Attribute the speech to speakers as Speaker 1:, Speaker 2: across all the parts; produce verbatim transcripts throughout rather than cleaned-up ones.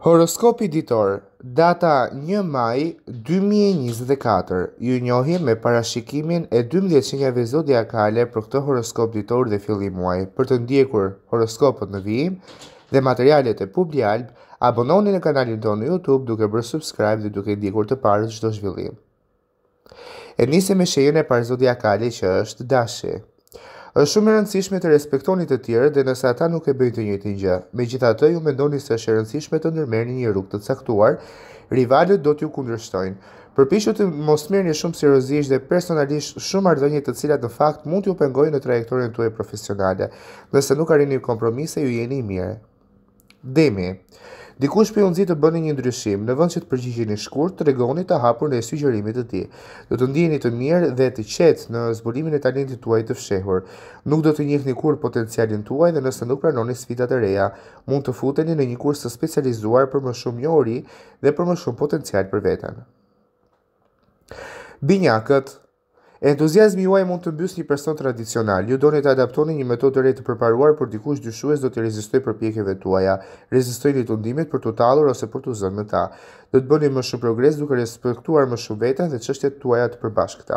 Speaker 1: Horoskopi ditor, data një maj dy mijë e njëzet e katër, ju njohi me parashikimin e dymbëdhjetë shenjave zodiakale për këtë horoskop ditor dhe fillim muaj. Për të ndjekur horoskopët në vijim dhe materialet e Publialb, abononi në kanalin tonë në YouTube duke bërë subscribe dhe duke ndjekur të parë çdo zhvillim. E nisim me shenjën e parë zodiakale që është Dashi. Është shumë e rëndësishme të respektoni të tjerët dhe nëse ata nuk e bëjnë të njëjtin gjë. Megjithatë, ju mendoni se është e rëndësishme të ndërmerrni një rrugë të caktuar, rivalët do t'ju kundërshtojnë. Përpiqu të mos merrni shumë seriozisht dhe personalisht shumë marrëdhënie të cilat në fakt mund t'ju pengojnë në trajektoren tuaj profesionale. Nëse nuk arrini kompromise, ju jeni i mirë. Demi. Dikush për ju nxit të bëni një ndryshim, në vend që të përgjigjeni shkurt, tregoni të hapur ndaj sugjerimit të tij. Do të ndiheni të mirë dhe të qetë në zbulimin e talentit tuaj të fshehur. Nuk do të njihni kurrë potencialin tuaj dhe nëse nuk pranoni sfidat e reja, mund të futeni në një kurs të specializuar për më shumë njohuri dhe për më shumë potencial për veten. Binjakët. Entuziazmi juaj mund të mbysë një person tradicional. Ju doni të adaptoni një metodë të re të përparuar, por dikush dyshues do të rezistojë përpjekjeve tuaja. Rezistojeni tundimit për të tallur ose për të zënë me ta. Do të bëni më shumë progres duke respektuar më shumë veten dhe çështjet tuaja të përbashkëta.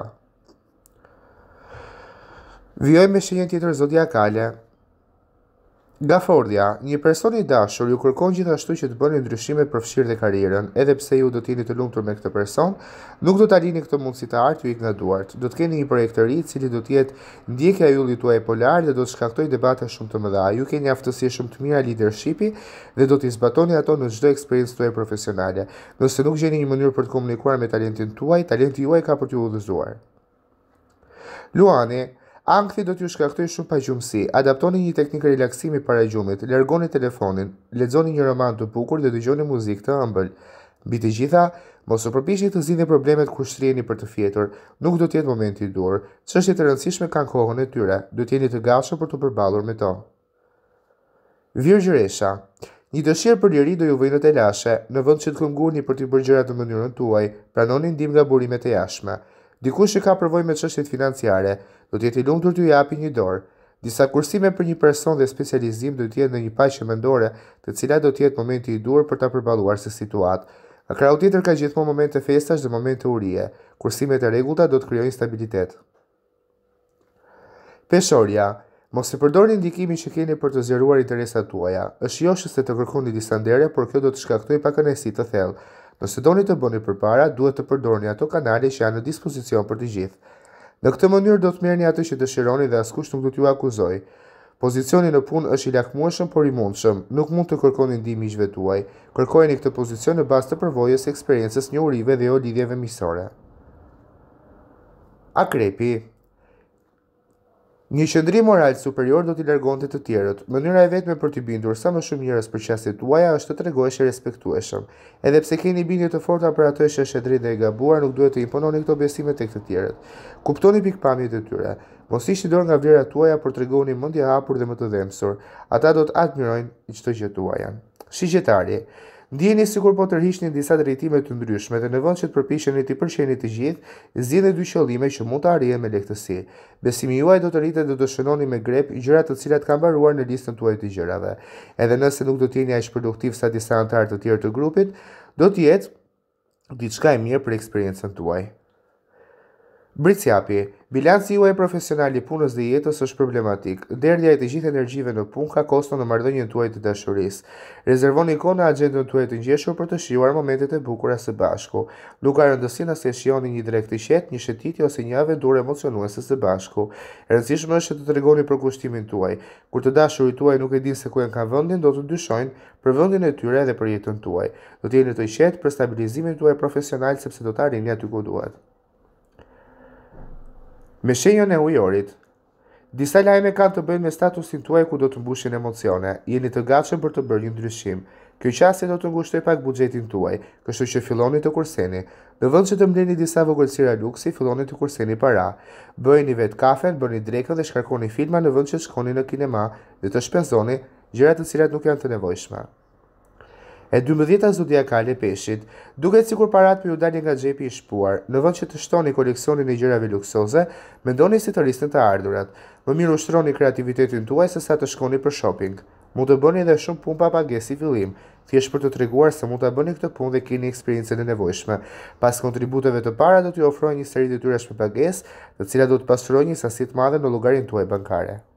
Speaker 1: Vijojmë me shenjën tjetër zodiakale. Gafordhja, një person i dashur ju kërkon gjithashtu që të bëni ndryshime të përfshirë dhe karrierën, edhe pse ju do të jeni të lumtur me këtë person, nuk do ta lini këtë mundësi të artë ju ik nga duart. Do të keni një projekt të ri, i cili do të jetë ndjekja e yllit tuaj polar dhe do të shkaktojë debate shumë të mëdha. Ju keni aftësi shumë të mira leadershipi dhe do t'i zbatoni ato në çdo eksperiencë tuaj profesionale. Nëse nuk gjeni një mënyrë për të komunikuar me talentin tuaj, talenti juaj ka për t'ju udhëzuar. Luani. Ankthi do t'ju shkaktojë shumë pagjumësi. Adaptoni një teknikë relaksimi para gjumit, largoni telefonin, lexoni një roman të bukur dhe dëgjoni muzikë të ëmbël. Mbi të gjitha, mos u përpiqni të zgjidhni problemet kur shtriheni për të fjetur. Nuk do të jetë momenti i dur. Çështjet e rëndësishme kanë kohën e tyre. Do të jeni të gatshëm për të përballur me to. Virgjëresha. Një dëshirë për liri do ju vijë në telashe, në vend që të këngurni për të bërë gjërat në mënyrën tuaj, pranoni ndihmë nga burimet e jashtme. Dikush që ka përvojë me çështjet financiare, do të jetë i lumtur t'ju japi një dorë. Disa kursime për një person dhe specializim do të jetë në një paqe mendore, të cilat do të jetë momenti i dur për ta përballuar se situatë. Në krau tjetër ka gjithmonë momente festash dhe momente urie. Kursimet e rregullta do të krijojnë stabilitet. Peshorja. Mos e përdorni ndikimin që keni për të zgjeruar interesat tuaja. Është joshës se të kërkoni disa ndere, por kjo do të shkaktojë pakënaqësi të thellë. Nëse doni të bëni përpara, duhet të përdorni ato kanale që janë në dispozicion për të gjithë. Në këtë mënyrë do të merrni atë që dëshironi dhe askush nuk do t'ju akuzojë. Pozicioni në punë është i lakmueshëm por i mundshëm. Nuk mund të kërkoni ndihmë miqve tuaj. Kërkojeni këtë pozicion në bazë të përvojës, eksperiencës, njohurive dhe jo lidhjeve miqësore. Akrepi. Një qëndrim moral superior do t'i largonte të tjerët. Mënyra e vetme për t'i bindur sa më shumë njerëz për çështjet tuaja është të tregohesh i respektueshëm. Edhe pse keni bindje të forta për atë që është e drejtë dhe e gabuar, nuk duhet të impononi këto besime tek të tjerët. Kuptoni pikpamjet e tyre. Mos hiqni dorë nga vlerat tuaja, por tregoni mendje hapur dhe më të dhëmsur. Ata do të admirojnë çdo gjë tuaja. Shigjetari. Ndjeni sikur po tërhiqni disa drejtime të ndryshme dhe në vend që të përpiqeni të pëlqeni të gjithë, zgjidhni dy qëllime që mund të arrihen me lehtësi. Besimi juaj do të rritet dhe do shënoni me grep gjëra të cilat kanë mbaruar në listën tuaj të gjërave. Edhe nëse nuk do të jeni aq produktiv sa disa anëtarë të tjerë të grupit, do të jetë diçka e mirë për eksperiencën tuaj. Britsjapi. Bilanci juaj profesional i punës dhe jetës është problematik. Derdhja e të gjithë energjive në punë ka kosto në marrëdhënien tuaj të dashurisë. Rezervoni kohë në agjendën tuaj të ngjeshur për të shijuar momentet e bukura së bashku. Nuk ka rëndësi nëse shijoni një drekë të qetë, një shëtitje ose një aventurë emocionuese së bashku. E rëndësishme është të tregoni për kushtimin tuaj. Kur të dashurit tuaj nuk e dinë se ku e kanë vendin, do të dyshojnë për vendin e tyre dhe për jetën tuaj. Do të jeni të qetë për stabilizimin tuaj profesional sepse do të arrini aty ku duhet. Me shenjën e ujorit. Disa lajme kanë të bëjnë me statusin tuaj ku do të mbushin emocione. Jeni të gatshëm për të bërë një ndryshim. Kjo qasje do të ngushtojë pak buxhetin tuaj, kështu që filloni të kurseni. Në vend që të mbleni disa vogëlsira luksi, filloni të kurseni para. Bëjeni vetë kafen, bëni drekën dhe shkarkoni filma në vend që të shkoni në kinema dhe të shpenzoni gjëra të cilat nuk janë të nevojshme. E dymbëdhjeta zodiakale Peshqit. Duket sikur parat për ju dalin nga xhepi i shpuar. Në vend që të shtoni koleksionin e gjërave luksoze, mendoni si të rrisni të ardhurat. Më mirë ushtroni kreativitetin tuaj se sa të shkoni për shopping. Mund të bëni edhe shumë punë pa pagesë si fillim. thjesht për të treguar se mund ta bëni këtë punë dhe keni eksperiencën e nevojshme. Pas kontributeve të para do t'ju ofrojnë një seri detyrash me pagesë, të cilat do të pastrojnë një sasi të madhe në llogarinë tuaj bankare.